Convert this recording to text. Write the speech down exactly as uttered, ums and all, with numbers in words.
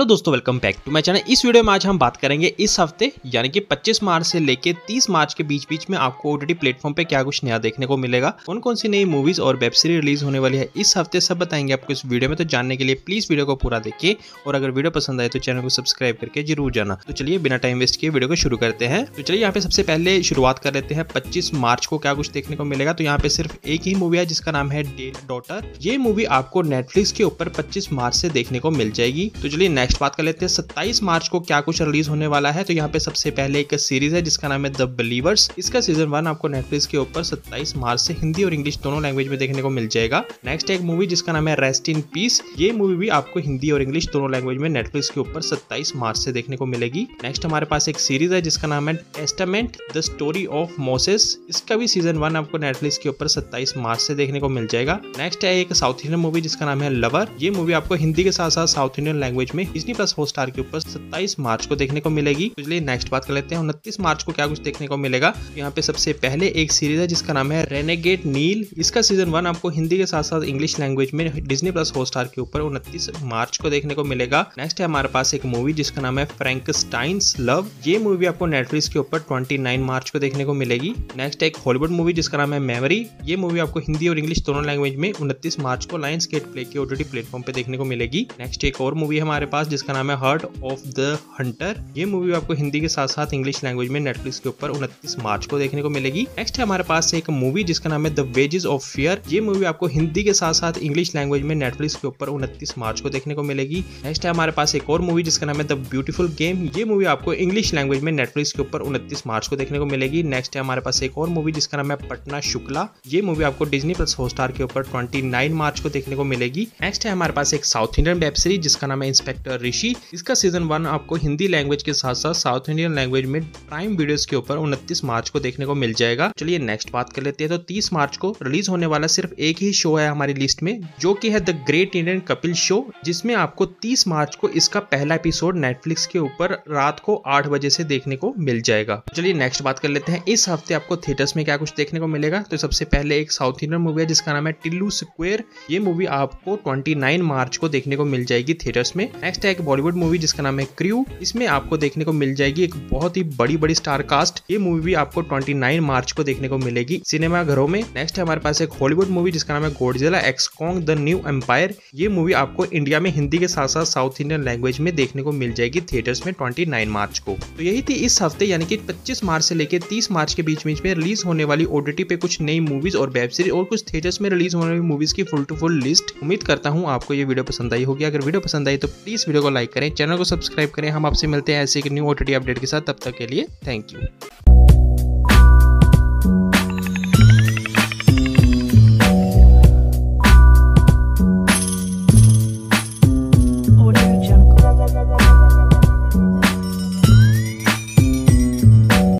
Hello दोस्तों, welcome back to my channel. इस video में आज हम बात करेंगे इस हफ्ते यानी कि पच्चीस मार्च से लेके तीस मार्च के बीच बीच में आपको ओटीटी प्लेटफॉर्म पे क्या कुछ नया देखने को मिलेगा, कौन कौन सी नई मूवीज और वेब सीरीज रिलीज होने वाली है इस हफ्ते, सब बताएंगे आपको इस वीडियो में। तो जानने के लिए प्लीज वीडियो को पूरा देखिए और अगर वीडियो पसंद आए तो चैनल को सब्सक्राइब करके जरूर जाना। तो चलिए बिना टाइम वेस्ट किए वीडियो को शुरू करते हैं। तो चलिए यहाँ पे सबसे पहले शुरुआत कर लेते हैं पच्चीस मार्च को क्या कुछ देखने को मिलेगा। तो यहाँ पे सिर्फ एक ही मूवी है जिसका नाम है डेड डॉटर। ये मूवी आपको नेटफ्लिक्स के ऊपर पच्चीस मार्च से देखने को मिल जाएगी। तो चलिए नेक्स्ट बात कर लेते हैं सत्ताईस मार्च को क्या कुछ रिलीज होने वाला है। तो यहाँ पे सबसे पहले एक सीरीज है जिसका नाम है द बिलीवर्स। इसका सीजन वन आपको नेटफ्लिक्स के ऊपर सत्ताईस मार्च से हिंदी और इंग्लिश दोनों लैंग्वेज में देखने को मिल जाएगा। नेक्स्ट एक मूवी जिसका नाम है रेस्ट इन पीस। ये मूवी भी आपको हिंदी और इंग्लिश दोनों लैंग्वेज में नेटफ्लिक्स के ऊपर सत्ताईस मार्च से देखने को मिलेगी। नेक्स्ट हमारे पास एक सीरीज है जिसका नाम है testament the story of Moses. इसका भी सीजन वन आपको नेटफ्लिक्स के ऊपर सत्ताईस मार्च से देखने को मिल जाएगा। नेक्स्ट है एक साउथ इंडियन मूवी जिसका नाम है लवर। ये मूवी आपको हिंदी के साथ साथ साउथ इंडियन लैंग्वेज में डिज्नी प्लस हॉटस्टार के ऊपर सत्ताईस मार्च को देखने को मिलेगी। तो चलिए नेक्स्ट बात कर लेते हैं उनतीस मार्च को क्या कुछ देखने को मिलेगा। यहाँ पे सबसे पहले एक सीरीज है जिसका नाम है रेनेगेड नील। इसका सीजन वन आपको हिंदी के साथ साथ इंग्लिश लैंग्वेज में डिज्नी प्लस हॉटस्टार के ऊपर उनतीस मार्च को देखने को मिलेगा। नेक्स्ट है हमारे पास एक मूवी जिसका नाम है फ्रैंकस्टाइन्स लव। ये मूवी आपको नेटफ्लिक्स के ऊपर उनतीस मार्च को देखने को मिलेगी। नेक्स्ट एक हॉलीवुड मूवी जिसका नाम है मेमोरी। ये मूवी आपको हिंदी और इंग्लिश दोनों लैंग्वेज में उनतीस मार्च को लायंस गेट प्ले के ओटीटी प्लेटफॉर्म पे देखने को मिलेगी। नेक्स्ट एक और मूवी हमारे पास जिसका नाम है हार्ट ऑफ द हंटर। ये मूवी आपको हिंदी के साथ साथ इंग्लिश लैंग्वेज में नेटफ्लिक्स के ऊपर उनतीस मार्च को देखने को मिलेगी। नेक्स्ट है हमारे पास एक मूवी जिसका नाम है द वेजेस ऑफ फियर। ये मूवी आपको हिंदी के साथ साथ इंग्लिश लैंग्वेज में नेटफ्लिक्स के ऊपर उनतीस मार्च को देखने को मिलेगी। नेक्स्ट है हमारे पास एक और मूवी जिसका नाम है द ब्यूटीफुल गेम। ये मूवी आपको इंग्लिश लैंग्वेज में नेटफ्लिक्स के ऊपर उनतीस मार्च को देखने को मिलेगी। नेक्स्ट है हमारे पास एक और मूवी जिसका नाम है पटना शुक्ला। ये मूवी आपको डिज्नी प्लस हॉटस्टार के ऊपर उनतीस मार्च को देखने को मिलेगी। नेक्स्ट है हमारे पास एक साउथ इंडियन वेब सीरीज जिसका नाम है इंस्पेक्टर ऋषि। इसका सीजन वन आपको हिंदी लैंग्वेज के साथ साथ साउथ इंडियन लैंग्वेज में प्राइम वीडियोस के ऊपर उनतीस मार्च को देखने को मिल जाएगा। चलिए नेक्स्ट बात कर लेते हैं। तो तीस मार्च को रिलीज होने वाला सिर्फ एक ही शो है हमारी लिस्ट में, जो कि है the great Indian Kapil show, जिसमें आपको तीस मार्च को इसका पहला एपिसोड नेटफ्लिक्स के ऊपर रात को आठ बजे से देखने को मिल जाएगा। चलिए नेक्स्ट बात कर लेते हैं इस हफ्ते आपको थिएटर्स में क्या कुछ देखने को मिलेगा। तो सबसे पहले एक साउथ इंडियन मूवी है जिसका नाम है टिल्लू स्क्वायर। ये मूवी आपको उनतीस मार्च को देखने को मिल जाएगी थिएटर्स में। नेक्स्ट है एक बॉलीवुड मूवी जिसका नाम है क्रू। इसमें आपको देखने को मिल जाएगी एक बहुत ही बड़ी बड़ी स्टार कास्ट। ये मूवी भी आपको उनतीस मार्च को देखने को मिलेगी सिनेमा घरों में। नेक्स्ट है हमारे पास एक हॉलीवुड मूवी जिसका नाम है Godzilla x Kong the new empire. ये मूवी आपको इंडिया में हिंदी के साथ साथ साउथ इंडियन लैंग्वेज में देखने को मिल जाएगी थिएटर्स में उनतीस मार्च को। तो यही थी इस हफ्ते यानी कि पच्चीस मार्च से लेकर तीस मार्च के बीच बीच में रिलीज होने वाली ओटीटी पे कुछ नई मूवीज और वेब सीरीज और कुछ थिएटर्स में रिलीज होने वाली मूवीज की फुल टू फुल लिस्ट। उम्मीद करता हूँ आपको ये वीडियो पसंद आई होगी। अगर वीडियो पसंद आई तो प्लीज वीडियो को लाइक करें, चैनल को सब्सक्राइब करें। हम आपसे मिलते हैं ऐसे एक न्यू ओटीटी अपडेट के साथ। तब तक के लिए थैंक यू।